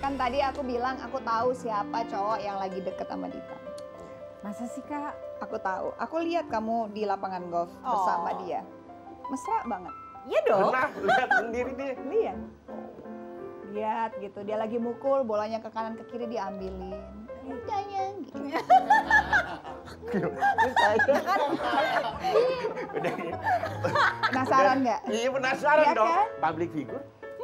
Kan tadi aku bilang aku tahu siapa cowok yang lagi deket sama Dita. Masa sih Kak? Aku tahu. Aku lihat kamu di lapangan golf bersama dia. Mesra banget. Iya dong. Pernah lihat sendiri dia. Lihat. Lihat gitu. Dia lagi mukul, bolanya ke kanan ke kiri diambilin. Sayang gitu. Udah gitu. Penasaran nggak? Iya penasaran Iya dong. kan? Public figure.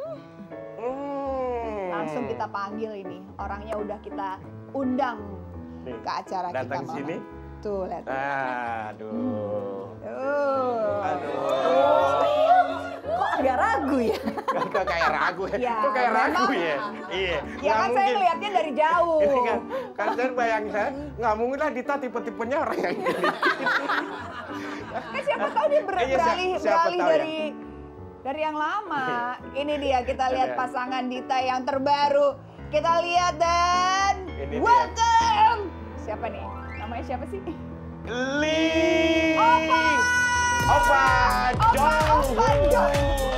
Langsung kita panggil ini. Orangnya udah kita undang Nih, ke acara kita. datang malam. sini. Tuh, lihat. Aduh. Tuh. Kok agak ragu ya? Kok kayak ragu ya? Ya, Kok kayak ragu memang. ya? Iya. Ya kan saya ngeliatnya dari jauh. Ini kan saya bayangin saya, nggak mungkin lah Dita tipe-tipenya orang yang gini. Kan siapa tahu dia Iya, siapa beralih tahu ya. dari yang lama. Ini dia kita lihat Ada. pasangan Dita yang terbaru. Kita lihat dan Ini dia. welcome. Siapa nih? Namanya siapa sih? Ling. Opa! Opa Jong. Opa Jong.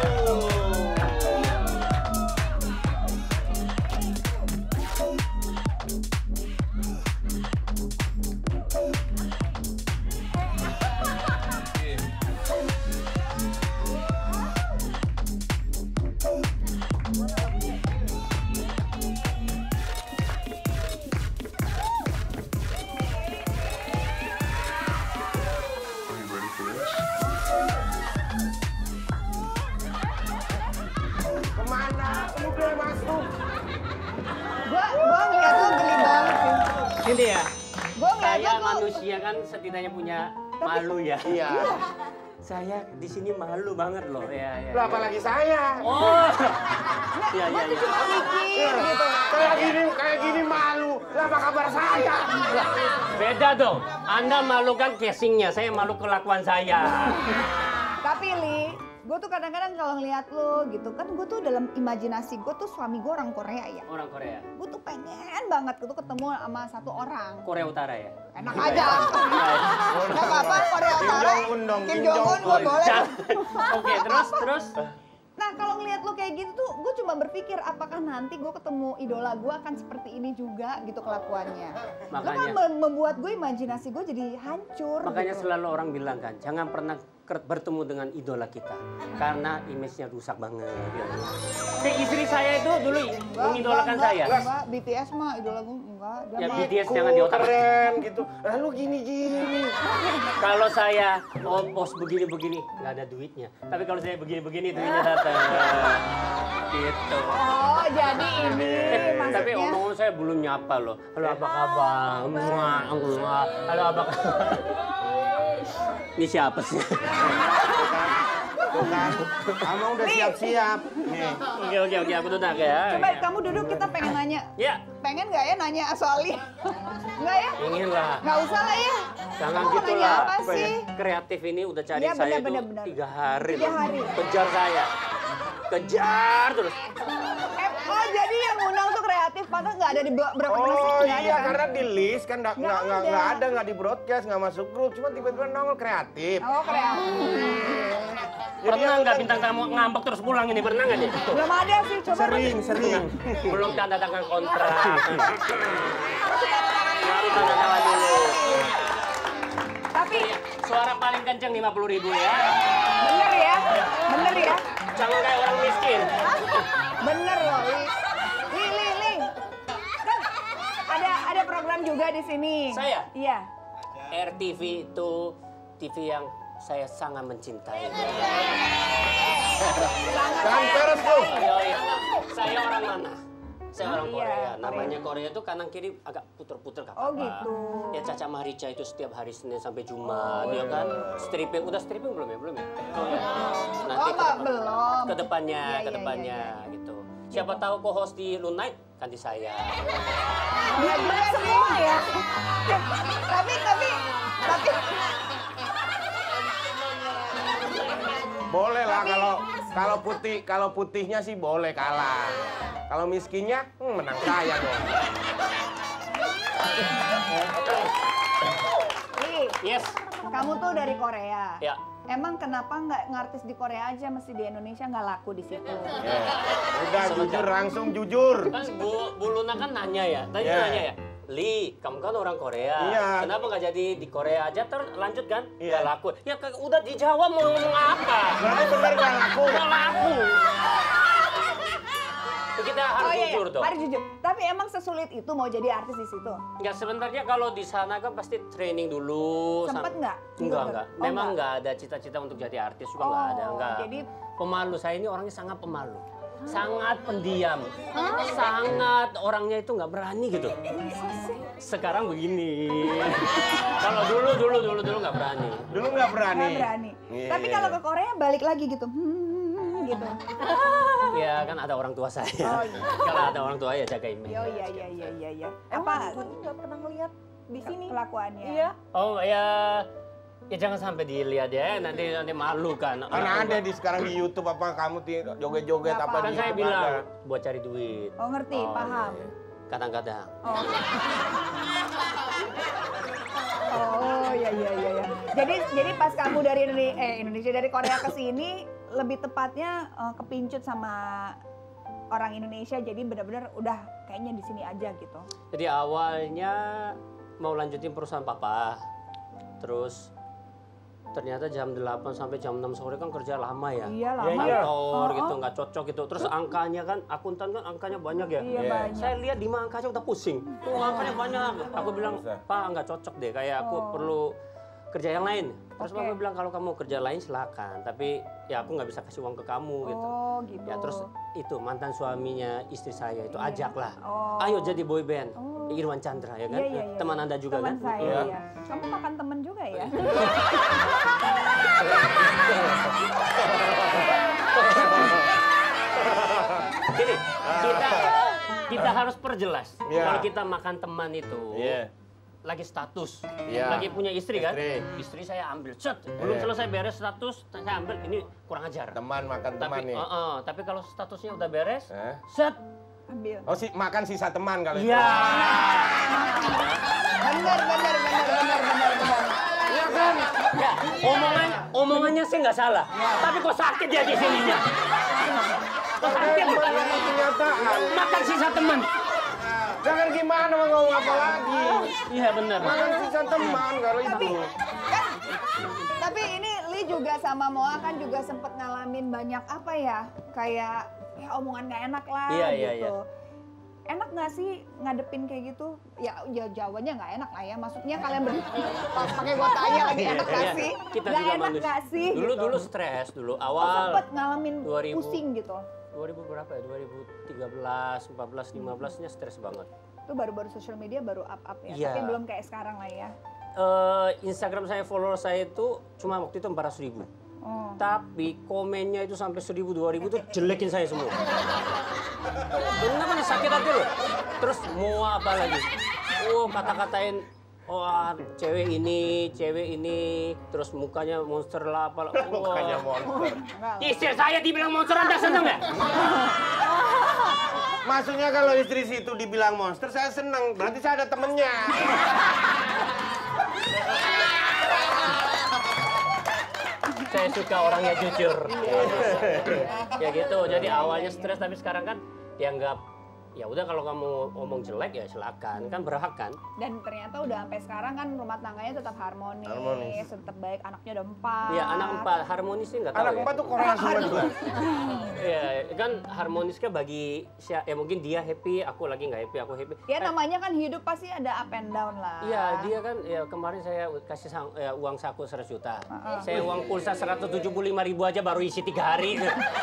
Kemana? Udah masuk. Gua ngeliat lu geli banget sih. Ini ya, Gua ngeliat saya lu tuh manusia kan setidaknya punya malu ya. Iya. Saya di sini malu banget loh. Ya, ya. Lah apalagi saya. Oh, ya, gua ya, tuh ya. cuma mikir gitu. Kayak gini malu. Lah apa kabar saya? Beda dong. Anda malu kan casingnya, saya malu kelakuan saya. Tapi Li, gue tuh kadang-kadang kalau ngeliat lo gitu kan, gue tuh dalam imajinasi gue tuh suami gue orang Korea ya. Orang Korea, Gue tuh pengen banget gitu ketemu sama satu orang. Korea Utara ya. Enak aja. Gak apa-apa Korea Kim Utara. Jong Un dong, Kim Kim Jong Un Jong gue Un. boleh. Oke, terus. Nah kalau ngeliat lo kayak gitu tuh, gue cuma berpikir apakah nanti gue ketemu idola gue akan seperti ini juga gitu kelakuannya. Lo kan Makanya. membuat gue imajinasi gue jadi hancur. Makanya gitu. selalu orang bilang kan, jangan pernah bertemu dengan idola kita. Karena image-nya rusak banget. Ya. Kayak istri saya itu dulu mengidolakan saya. Enggak, BTS mah idola gue enggak. Dia Ya mah- BTS jangan di otak. Keren gitu. Lalu gini-gini. Kalau saya post begini-begini, nggak ada duitnya. Tapi kalau saya begini-begini, duitnya datang. Gitu. Oh, jadi ini Tapi maksudnya. omong saya belum nyapa loh. Halo apa kabar? Halo apa kabar? Ini siapa sih? Tuh kan. Kamu udah siap-siap. Nih. Oke, aku duduk ya. Coba kamu duduk, kita pengen nanya. Ya, Pengen nggak ya nanya soal Li? Enggak ya? ingin lah. Nggak usah lah ya. Jangan Kamu mau gitu nanya lah. apa sih? Kreatif ini udah cari Iya, saya benar, itu benar. 3 hari. 3 loh. hari. Kejar saya. Kejar terus. Oh, jadi yang undang tuh kreatif, padahal nggak ada di berapa Oh nggak ada iya, kan? karena di list kan Nggak ada. nggak di broadcast, nggak masuk grup, cuma tiba-tiba nongol kreatif. Oh, kreatif. Pernah nggak bintang tamu ngambek terus pulang ini? Pernah nggak nih? Belum ada sih, coba. Sering. Belum tanda tangan kontrak. Baru tanda tangan dulu. Tapi Suara paling kenceng 50.000 ya. bener ya, bener ya. Jangan kayak orang miskin. Bener loh, Li. Kan ada program juga di sini. Saya? Iya. RTV itu TV yang saya sangat mencintai. Jangan peres tuh. Yoi. Saya orang mana? Saya orang Iya, Korea. Korea. Namanya Korea itu kanan kiri agak puter-puter gak Oh, apa-apa. gitu. Ya Caca Marica itu setiap hari Senin sampai Jumat, ya kan? Stripping, udah stripping belum ya? Belum ya? Oh, ya. Oh, Mbak, belum. Kedepannya, Iya, kedepannya gitu. Siapa tahu co-host di Lune Night ganti saya. Dia juga semua ya. Tapi Boleh lah kalau putihnya sih boleh kalah. Kalau miskinnya menang saya dong. Li, Yes. kamu tuh dari Korea. Ya. Emang kenapa nggak ngartis di Korea aja, mesti di Indonesia nggak laku di situ? Udah jujur, langsung jujur. Kan Bu Luna kan nanya ya, tadi Iya. nanya ya. Li, kamu kan orang Korea. Iya. Kenapa nggak jadi di Korea aja terus lanjut kan? Iya. Nggak laku. Ya udah dijawab mau ngomong apa? Berarti bener gak laku? Nggak laku. Kita harus jujur dong. Harus jujur. Tapi emang sesulit itu mau jadi artis di situ? Ya sebenarnya kalau di sana kan pasti training dulu. Sempet nggak? Enggak. Oh, Memang nggak. nggak ada cita-cita untuk jadi artis juga nggak ada. Nggak. Jadi Pemalu, saya ini orangnya sangat pemalu. Sangat pendiam. Sangat orangnya itu nggak berani gitu. Sekarang begini. Kalau dulu nggak berani. Dulu nggak berani. nggak berani. Iya, Tapi iya, kalau iya. ke Korea balik lagi gitu. Gitu. Ya kan ada orang tua saya. Oh, iya. Kalau ada orang tua ya jaga image. Iya. Apa? Aku nggak pernah ngeliat di sini. Kelakuannya? Iya. Oh ya jangan sampai dilihat ya, nanti malu kan. Karena ada di sekarang di YouTube apa kamu joget-joget Nggak apa Kan di saya YouTube bilang ada. buat cari duit. Oh ngerti, paham. Kadang-kadang. Oh iya. Jadi pas kamu dari Indonesia dari Korea ke sini lebih tepatnya kepincut sama orang Indonesia, jadi benar-benar udah kayaknya di sini aja gitu. Jadi awalnya mau lanjutin perusahaan papa, terus ternyata jam 8 sampai jam 6 sore kan kerja lama ya. Iya lama. Iya. Kantor gitu, nggak cocok gitu. Terus angkanya kan, akuntan kan angkanya banyak ya. Iya Iya. banyak. Saya lihat 5 angkanya udah pusing. Oh, angkanya banyak. Aku bilang, Pak nggak cocok deh, kayak aku perlu kerja yang lain. Terus Oke. Papa bilang kalau kamu kerja lain silakan, tapi ya aku nggak bisa kasih uang ke kamu gitu. Oh gitu. Ya terus itu mantan suaminya istri saya itu Iya. ajaklah, Oh. ayo jadi boy band. Oh. Irwan Chandra ya kan, Iya. teman Anda juga Teman kan? saya, Iya. iya. Kamu makan temen juga ya? Gini, kita harus perjelas. Iya. Kalau kita makan teman itu, Iya. lagi status, Iya. lagi punya istri kan? Istri. Istri saya ambil, set, belum Iya. selesai beres status, saya ambil, ini kurang ajar. Teman makan teman Tapi, nih. tapi kalau statusnya udah beres, Eh? set, Ambil. Oh makan sisa teman kalau iya. Bener. Iya kan? Ya, omongannya sih nggak salah. Tapi kok sakit ya di sininya? Kok sakit? Itu kenyataan. Makan sisa teman. Jangan gimana mau ngomong apa lagi. Iya benar. Makan sisa teman kalau Tapi itu. kan, tapi ini Li juga sama Moa kan juga sempet ngalamin banyak apa ya, kayak ya omongan nggak enak lah Iya, gitu. iya, iya. Enak nggak sih ngadepin kayak gitu? Ya jawabannya nggak enak lah ya. Maksudnya kalian pakai gue tanya lagi enak nggak Iya, sih? kita Nggak juga enak manusia. nggak sih? Dulu gitu. stres dulu Oh, awal. sempet ngalamin 2000. pusing gitu. 2000 berapa ya? 2013, 14, 15-nya stres banget. Itu baru-baru social media baru up ya. Iya. Tapi belum kayak sekarang lah ya. Instagram saya, follower saya itu cuma waktu itu 400.000. Oh. Tapi komennya itu sampai 1000, 2000 tuh jelekin saya semua. Kenapa nih sakit hati loh? Terus mau apa lagi? Oh kata-katain, wah cewek ini, terus mukanya monster lah apa. Bukannya monster. Istri saya dibilang monster, Anda seneng ya? Maksudnya kalau istri situ dibilang monster, saya senang. Berarti saya ada temennya. Saya suka orangnya jujur. Ya gitu. Jadi awalnya stres tapi sekarang kan dianggap ya udah kalau kamu ngomong jelek ya silakan, kan berhak kan. Dan ternyata udah sampai sekarang kan rumah tangganya tetap harmonis, Harmonis. tetap baik, anaknya udah 4. Iya anak 4 harmonis sih nggak tahu Anak ya. empat tuh Korea semua juga. Iya kan harmonisnya bagi ya mungkin dia happy, aku lagi nggak happy, aku happy. Ya namanya kan hidup pasti ada up and down lah. Iya dia kan ya kemarin saya kasih uang saku 100 juta. Saya uang pulsa 175.000 aja baru isi 3 hari.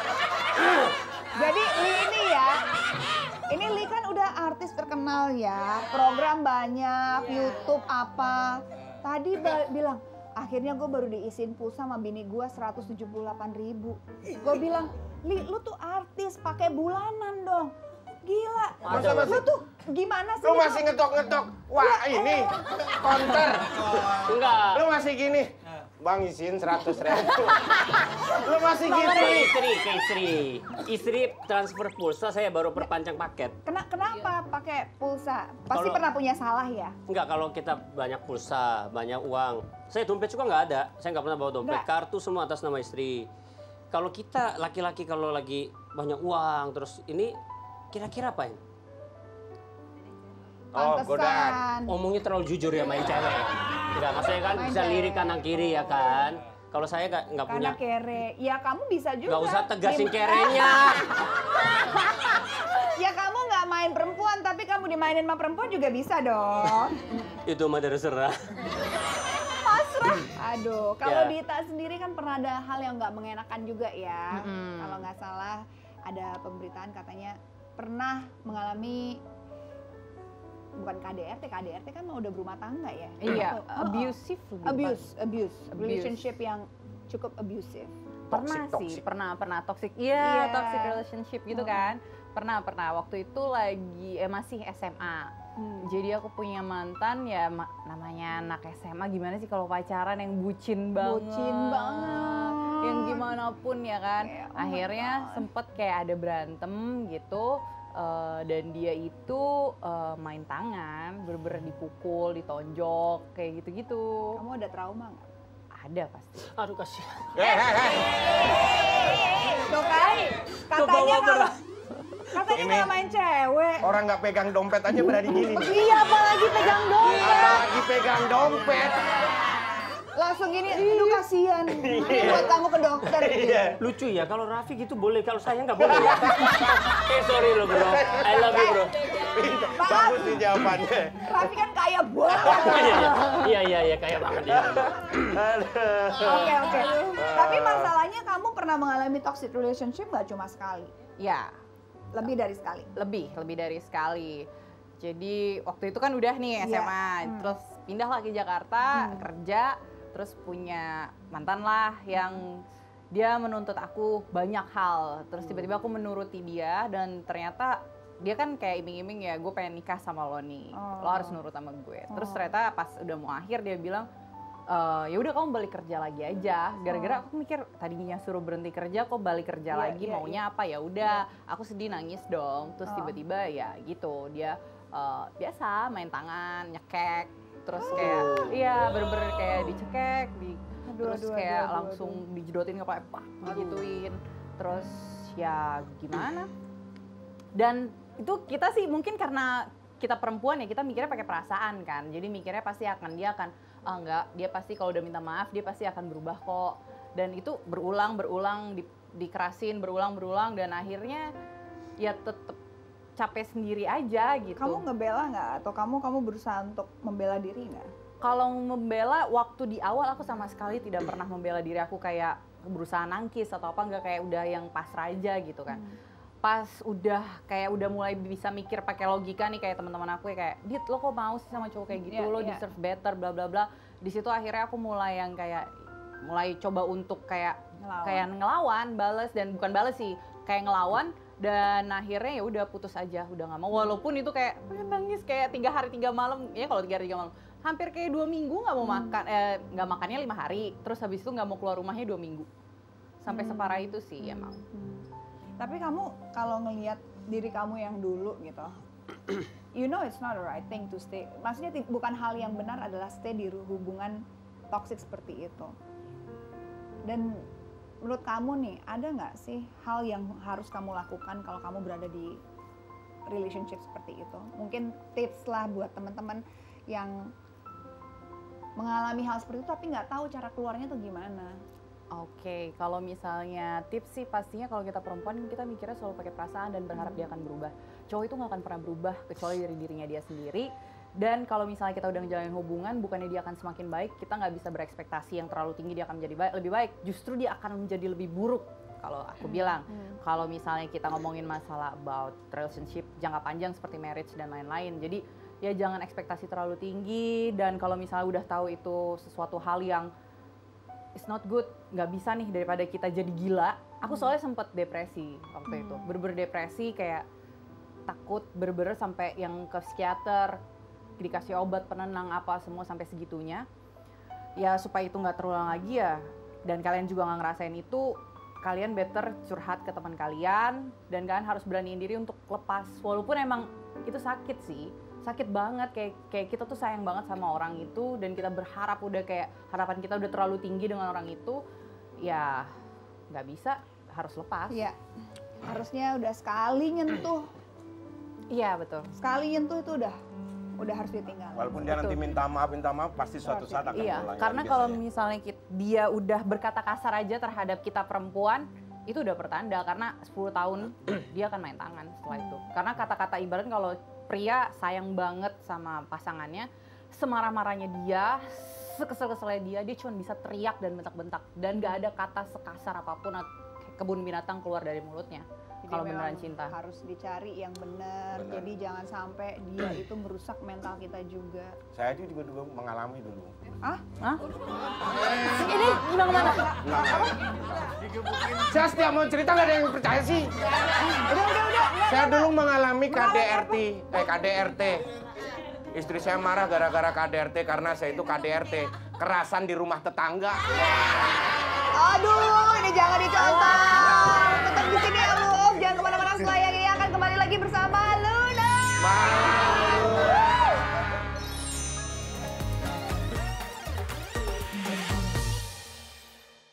Jadi ini ya, ini Li kan udah artis terkenal ya, program banyak, YouTube apa. Tadi bilang, akhirnya gue baru diisiin pulsa sama bini gue 178.000. Gue bilang, Li lu tuh artis pakai bulanan dong. Gila, Masa masih- lu tuh gimana sih? Lu masih ngetok-ngetok. Wah ini counter. Enggak. Lu masih gini. Bang izin 100.000. Lu masih gitu Ke nih. istri transfer pulsa, saya baru perpanjang paket. Kenapa pakai pulsa? Pasti Kalau- pernah punya salah ya? Enggak, kalau kita banyak pulsa, banyak uang. Saya dompet juga nggak ada. Saya nggak pernah bawa dompet. Nggak. Kartu semua atas nama istri. Kalau kita laki-laki kalau lagi banyak uang, terus ini kira-kira apa ini? Oh, godaan. Pantesan. Omongnya terlalu jujur ya main cewek. Enggak, maksudnya kan Main bisa lirik cewek. kanan kiri ya kan. Kalau saya nggak punya. Karena kere. Ya kamu bisa juga. Nggak usah tegasin Dim- kerenya. Ya kamu nggak main perempuan, tapi kamu dimainin sama perempuan juga bisa dong. Itu mah terserah. Pasrah. Aduh, kalau Ya. Dita sendiri kan pernah ada hal yang nggak mengenakan juga ya. Kalau nggak salah ada pemberitaan katanya pernah mengalami bukan KDRT kan mau udah berumah tangga ya. Iya, Oh, abusive lebih abuse, relationship yang cukup abusive. Pernah Toxic. sih, pernah toxic. Iya. Iya, toxic relationship gitu kan. Pernah. Waktu itu lagi masih SMA. Jadi aku punya mantan ya namanya anak SMA, gimana sih kalau pacaran yang bucin banget. Bucin banget. Yang gimana pun ya kan. Kayak, oh my Akhirnya God. sempet kayak ada berantem gitu. Dan dia itu main tangan, bener-bener dipukul, ditonjok, kayak gitu-gitu. Kamu ada trauma nggak? Ada pasti. Aduh kasihan. Tuh kan, katanya berat. katanya Ini- nggak main cewek. Orang nggak pegang dompet aja berani gini nih. Iya, apalagi pegang dompet. Apalagi pegang dompet. Langsung gini, aduh kasihan. Ini buat kamu ke dokter. Iya. Lucu ya, kalau Raffi gitu boleh, kalau saya nggak boleh ya. Sorry lo bro, I love you bro. Bagus sih jawabannya. Raffi kan kaya banget. Iya, kayak banget ya. Oke. Tapi masalahnya kamu pernah mengalami toxic relationship nggak cuma sekali? Ya, Lebih dari sekali. lebih dari sekali. Jadi waktu itu kan udah nih Iya. SMA, terus pindah lagi ke Jakarta, kerja, terus punya mantan lah yang dia menuntut aku banyak hal. Terus tiba-tiba aku menuruti dia dan ternyata dia kan kayak iming-iming ya, gue pengen nikah sama lo nih, lo harus nurut sama gue. Terus ternyata pas udah mau akhir dia bilang, ya udah kamu balik kerja lagi aja. Gara-gara aku mikir tadinya suruh berhenti kerja kok balik kerja Iya, lagi, iya, maunya apa ya udah. Aku sedih nangis dong. Terus tiba-tiba ya gitu dia biasa main tangan, nyekek, terus kayak iya bener-bener kayak dicekek, terus kayak langsung dijedotin ke pak, digituin. Terus ya gimana? Dan itu kita sih mungkin karena kita perempuan ya, kita mikirnya pakai perasaan kan. Jadi mikirnya pasti dia akan enggak, dia pasti kalau udah minta maaf dia pasti akan berubah kok. Dan itu berulang dikerasin berulang dan akhirnya ya tetep capek sendiri aja gitu. Kamu ngebela nggak? Atau kamu berusaha untuk membela diri nggak? Kalau membela, waktu di awal aku sama sekali tidak pernah membela diri aku kayak berusaha nangkis atau apa, enggak, kayak udah yang pasrah aja gitu kan. Pas udah mulai bisa mikir pakai logika nih kayak teman-teman aku ya kayak, "Dit, lo kok mau sih sama cowok kayak gitu? Iya, Lo iya. deserve better bla bla bla." Di situ akhirnya aku mulai yang kayak mulai coba untuk kayak ngelawan, bales, dan bukan bales sih, kayak ngelawan. Dan akhirnya ya udah putus aja, udah nggak mau. Walaupun itu kayak nangis kayak 3 hari 3 malam, ya kalau 3 hari 3 malam, hampir kayak 2 minggu nggak mau makan, nggak makannya 5 hari, terus habis itu nggak mau keluar rumahnya 2 minggu, sampai separah itu sih emang. Tapi kamu kalau ngelihat diri kamu yang dulu gitu, you know it's not the right thing to stay. Maksudnya bukan hal yang benar adalah stay di hubungan toxic seperti itu. Dan menurut kamu nih, ada nggak sih hal yang harus kamu lakukan kalau kamu berada di relationship seperti itu? Mungkin tips lah buat teman-teman yang mengalami hal seperti itu tapi nggak tahu cara keluarnya tuh gimana. Oke, kalau misalnya tips sih pastinya kalau kita perempuan kita mikirnya selalu pakai perasaan dan berharap dia akan berubah. Cowok itu nggak akan pernah berubah kecuali dari dirinya dia sendiri. Dan kalau misalnya kita udah ngejalanin hubungan, bukannya dia akan semakin baik, kita nggak bisa berekspektasi yang terlalu tinggi dia akan menjadi lebih baik. Justru dia akan menjadi lebih buruk. Kalau aku bilang, kalau misalnya kita ngomongin masalah about relationship jangka panjang seperti marriage dan lain-lain. Jadi ya jangan ekspektasi terlalu tinggi, dan kalau misalnya udah tahu itu sesuatu hal yang it's not good, nggak bisa nih daripada kita jadi gila. Aku soalnya sempet depresi waktu itu, bener-bener depresi kayak takut, bener-bener sampai yang ke psikiater, dikasih obat penenang apa semua sampai segitunya. ya supaya itu nggak terulang lagi ya, dan kalian juga nggak ngerasain itu, kalian better curhat ke teman kalian, dan kalian harus beraniin diri untuk lepas. Walaupun emang itu sakit sih, sakit banget, kayak kita tuh sayang banget sama orang itu, dan kita berharap udah kayak harapan kita udah terlalu tinggi dengan orang itu, ya nggak bisa, harus lepas. Iya, harusnya udah sekali nyentuh. Iya betul. Sekali nyentuh itu udah harus ditinggal. Walaupun dia nanti minta maaf, pasti suatu saat akan Iya, mulai. karena kalau misalnya dia udah berkata kasar aja terhadap kita perempuan, itu udah pertanda, karena 10 tahun dia akan main tangan setelah itu. Karena kata-kata ibarat kalau pria sayang banget sama pasangannya, semarah-marahnya dia, sekesel-keselnya dia cuma bisa teriak dan bentak-bentak. Dan gak ada kata sekasar apapun kebun binatang keluar dari mulutnya. Jadi Kalau memang beneran cinta. harus dicari yang benar. Jadi jangan sampai dia itu merusak mental kita juga. Saya itu juga dulu mengalami dulu. Hah? Ini gimana? Saya setiap mau cerita nggak ada yang percaya sih. Udah. Saya dulu mengalami KDRT. Istri saya marah gara-gara KDRT karena saya itu KDRT, kerasan di rumah tetangga. Aduh, ini jangan dicontoh.